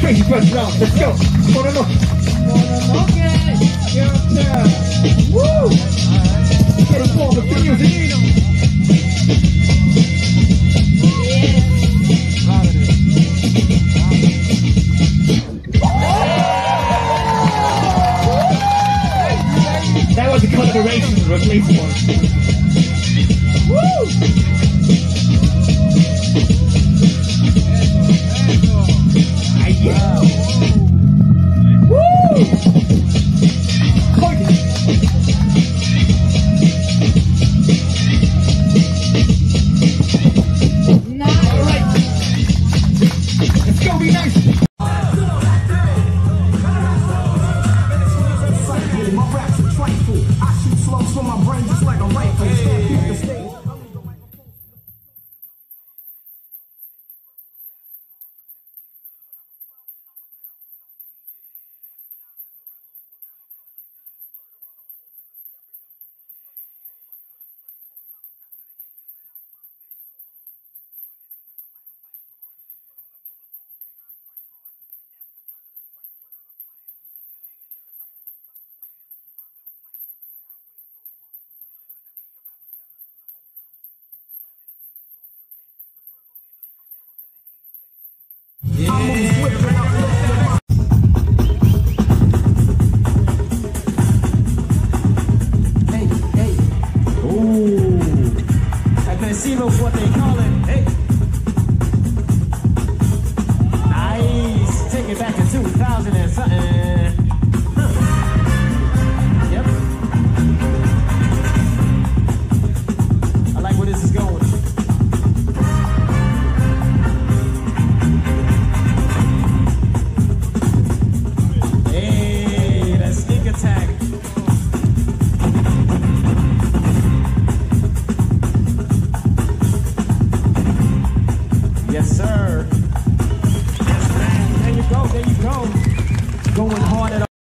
Crazy breath round, let's go. Mononoke, your turn. Woo! Get involved with the music. That was a collaboration with Replace One. Woo! Yeah. Woo! Nice. All right. Let's go, be nice. My raps are trifle. I shoot slugs from my brain just like a rifle. Yeah. Hey, hey. Ooh. At Vecinos, what they call it. Hey. Nice. Take it back to 2000 and something. Yep. I like where this is going. Yes, sir. Yes, man. There you go. There you go. Going hard at